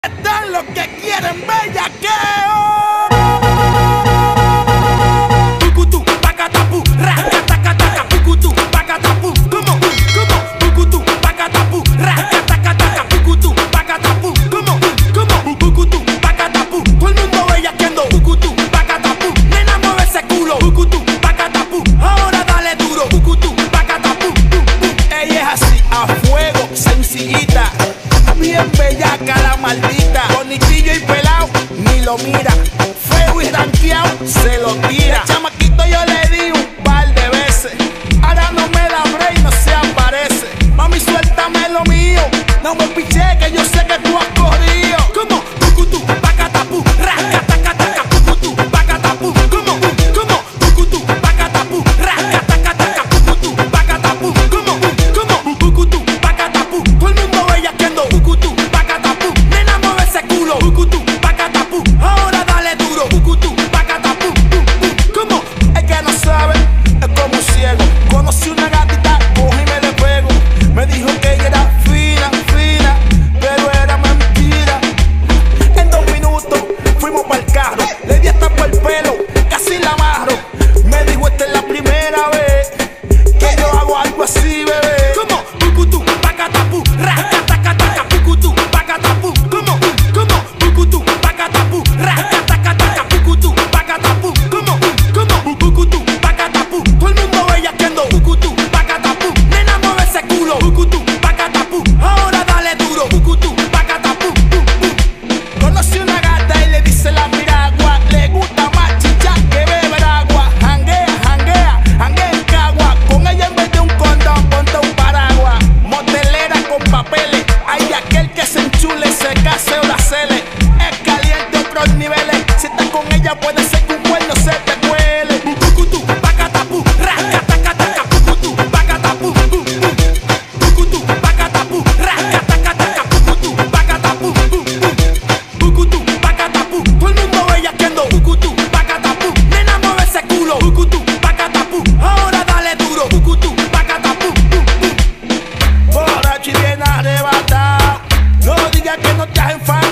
Están los que quieren bellaqueo. Pucutú, pacatapú, rascatacataca, pucutú, pacatapú, ¿cómo? Pucutú, pacatapú, rascatacataca, pucutú, pacatapú, ¿cómo? Pucutú, pacatapú, todo el mundo bellaqueando, pucutú, pacatapú, nena mueve ese culo, pucutú, pacatapú, ahora dale duro, pucutú, pacatapú, ella es así, a fuego, sencillita, bien bellaca la maldita, bonitillo y pelao, ni lo mira, feo y ranqueado, se lo tira. Chamaquito yo le di un par de veces, ahora no me da break, no se aparece. Mami suéltame lo mío, no me piché que yo sé que tú has corrido. ¿Cómo? Pucutú, pacatapú, rascatacataca, pucutú, pacatapú, ¿cómo? Pucutú, pacatapú, rascatacataca, pucutú, pacatapú, ¿cómo? Pucutú, pacatapú, todo el mundo bellaqueando, pucutú, pacatapú, nena mueve ese culo, pucutú, pacatapú, ahora dale duro, pucutú, pacatapú, ¿cómo? El que no sabe es como un ciego. Conocí una gatita, cogí y me le pego. Me dijo que ella era fina, fina, pero era mentira. En 2 minutos fuimos para el carro, le di hasta por el pelo, casi la amarro. Me dijo esta es la primera vez que yo hago algo así, bebé. ¿Cómo? Pucutú, pacatapú, rascatacataca, pucutú, pacatapú, ¿cómo? Pucutú, pacatapú, rascatacataca, pucutú, pacatapú, ¿cómo? Pucutú, pacatapú, todo el mundo bellaqueando, pucutú, pacatapú, nena mueve ese culo, pucutú, pacatapú, ahora dale duro, pucutú, pacatapú. Conocí una gata y le dice la piragua, le gusta más chicha que beber agua. Janguea, janguea, janguea en cagua, con ella en vez de un condón ponte un paraguas. Motelera con papeles, hay aquel que se enchule, se case o la cele. Es caliente otros niveles, si estás con ella puede ser que un cuerno se te cuele. Pucutú, pacatapú, rascatacataca, pucutú, pacatapú, pucutú, pacatapú, rascatacataca, pucutú, pacatapú, pucutú, pacatapú, todo el mundo bellaqueando, pucutú, pacatapú, nena mueve ese culo, pucutú, pacatapú, ahora dale duro, pucutú, pacatapú, borracho y bien arrebatado, no digas que no te has enfadado.